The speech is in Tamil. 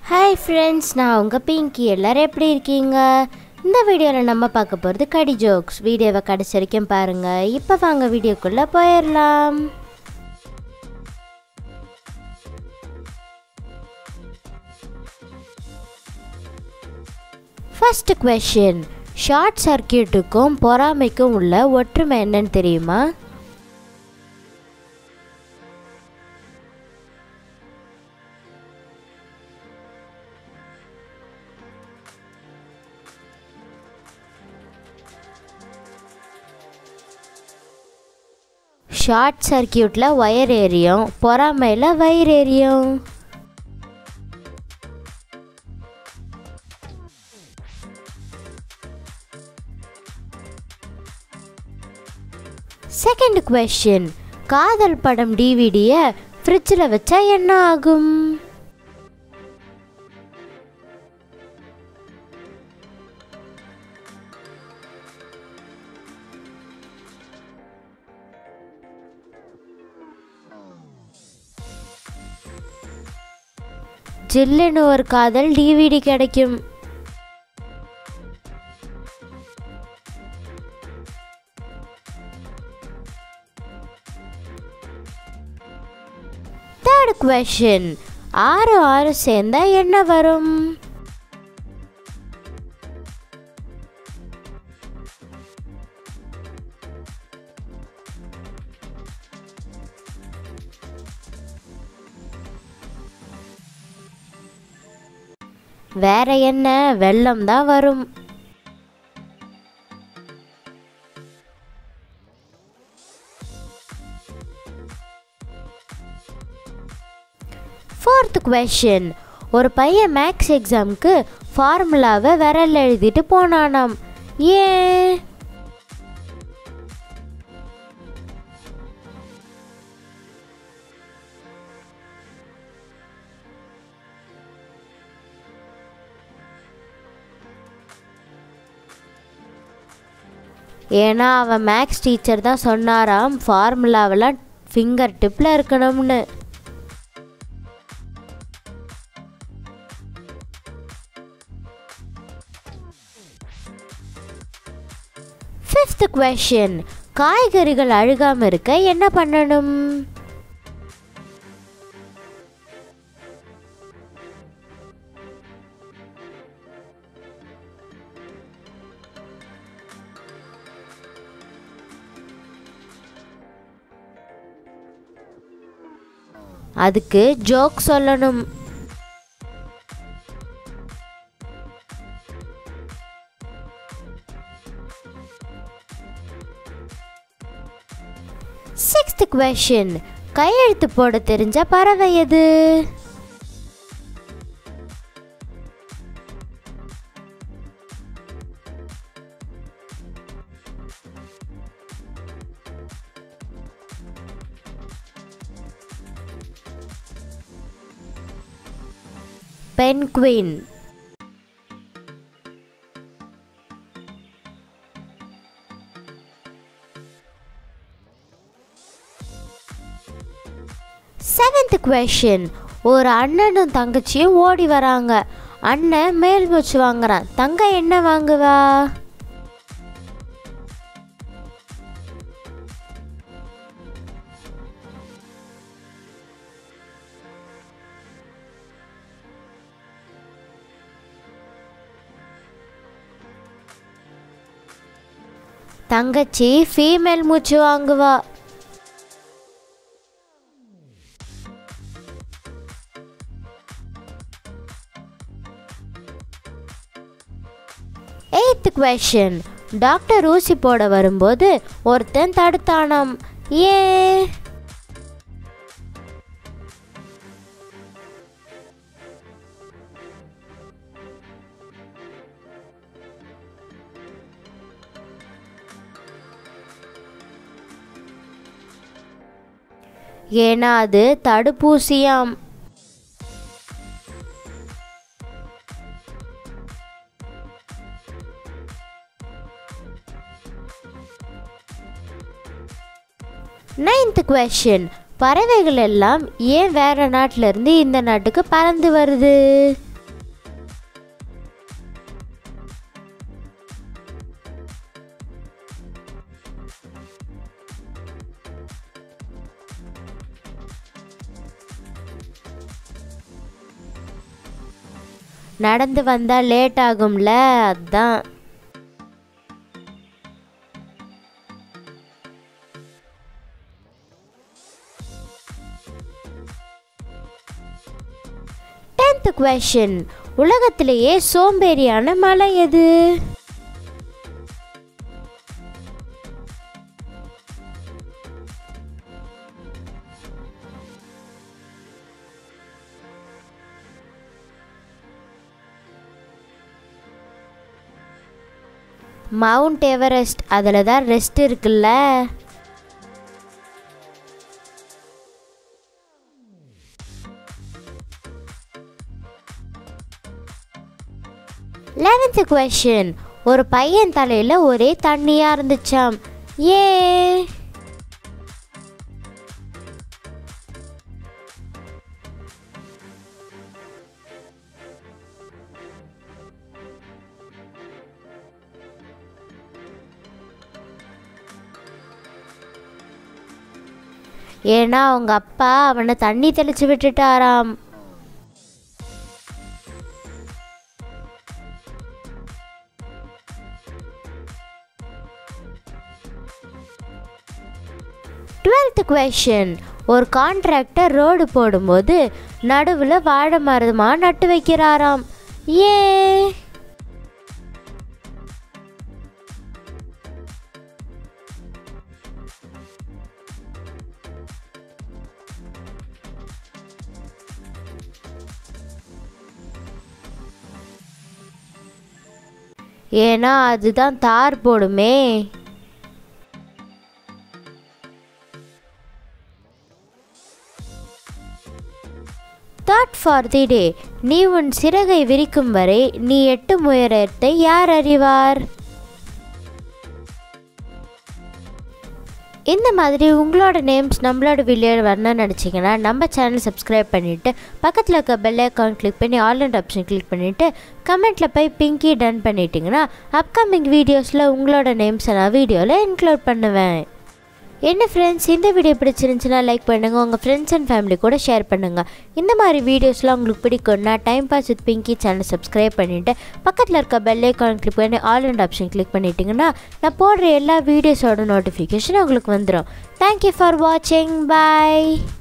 Hi friends, நான் உங்க பிங்கி. எல்லாரும் எப்படி இருக்கீங்க? இந்த வீடியோல நம்ம பார்க்க போறது கடி ஜோக்ஸ். வீடியோவை கடைசி வரைக்கும் பாருங்க. இப்போ வாங்க வீடியோக்குள்ள போயிரலாம். First question. ஷார்ட் சர்க்யூட்டுக்கும் பொறாமைக்கும் உள்ள ஒற்றுமை என்னன்னு தெரியுமா? ஷார்ட் சர்க்யூட்ல வயர் எரியும், பொறாமையில் வயிறு எரியும். Second question. காதல் படம் டிவிடியை ஃப்ரிட்ஜில் வச்சா என்ன ஆகும்? ஜில்லுன்னு ஒரு காதல் டிவிடி கிடைக்கும். Third question. 6 சேர்ந்தா என்ன வரும்? வேற என்ன, வெள்ளம் தான் வரும். Fourth question. ஒரு பையன் மேக்ஸ் எக்ஸாமுக்கு ஃபார்முலாவை விரல் எழுதிட்டு போனானாம். ஏன்? ஏன்னா அவன் மேக்ஸ் டீச்சர் தான் சொன்னாராம் ஃபார்முலாவெல்லாம் ஃபிங்கர் டிப்பில் இருக்கணும்னு. Fifth question. காய்கறிகள் அழுகாமல் இருக்க என்ன பண்ணணும்? அதுக்கு ஜோக் சொல்லணும். Sixth question. கையெழுத்து போட தெரிஞ்ச பறவை எது? பென்குயின். Seventh question. ஒரு அண்ணனும் தங்கச்சியும் ஓடி வராங்க. அண்ணன் மேல் மூச்சு வாங்குறான், தங்க என்ன வாங்குவா? தங்கச்சி ஃபீமேல் மூச்சு வாங்குவா. Eighth question. டாக்டர் ஊசி போட வரும்போது ஒருத்தன் தடுத்தானாம். ஏன்? ஏன்னா அது தடுப்பூசியாம். Ninth question. பறவைகள் எல்லாம் ஏன் வேற நாட்டில இருந்து இந்த நாட்டுக்கு பறந்து வருது? நடந்து வந்தால் லேட் ஆகும்ல, அதுதான். Question. உலகத்திலேயே சோம்பேறியான மலை எது? Mount Everest. அதில் தான் ரெஸ்ட் இருக்குல்ல. Eleventh question. ஒரு பையன் தலையில் ஒரே தண்ணியாக இருந்துச்சாம். ஏ ஏன்னா அவங்க அப்பா அவனை தண்ணி தெளிச்சு விட்டுட்டாராம். Twelfth question. ஒரு கான்ட்ராக்டர் ரோடு போடும்போது நடுவில் வாழை மரமாக நட்டு வைக்கிறாராம். ஏ ஏன்னா அதுதான் தார் போடுமே. Thought for the day. நீ உன் சிறகை விரிக்கும் வரை நீ எட்டும் உயரத்தை யார் அறிவார்? இந்த மாதிரி உங்களோட நேம்ஸ் நம்மளோட வீடியோவில் வரணும்னு நினச்சிங்கன்னா நம்ம சேனல் சப்ஸ்கிரைப் பண்ணிவிட்டு பக்கத்தில் இருக்க பெல் ஐக்கான் கிளிக் பண்ணி ஆல் அண்ட் ஆப்ஷன் கிளிக் பண்ணிவிட்டு கமெண்ட்டில் போய் பிங்கி டன் பண்ணிட்டீங்கன்னா அப்கமிங் வீடியோஸில் உங்களோட நேம்ஸை நான் வீடியோவில் இன்க்ளூட் பண்ணுவேன். என்ன ஃப்ரெண்ட்ஸ், இந்த வீடியோ பிடிச்சிருந்துச்சுன்னா லைக் பண்ணுங்கள், உங்கள் ஃப்ரெண்ட்ஸ் அண்ட் ஃபேமிலி கூட ஷேர் பண்ணுங்கள். இந்த மாதிரி வீடியோஸ்லாம் உங்களுக்கு பிடிக்கும்னா time pass with Pinky channel subscribe பண்ணிவிட்டு பக்கத்தில் இருக்க பெல் ஐக்கான் கிளிக் பண்ணி ஆல் அண்ட் ஆப்ஷன் கிளிக் பண்ணிட்டீங்கன்னா நான் போடுற எல்லா வீடியோஸோட நோட்டிஃபிகேஷன் உங்களுக்கு வந்துடும். தேங்க்யூ ஃபார் வாட்சிங். பாய்.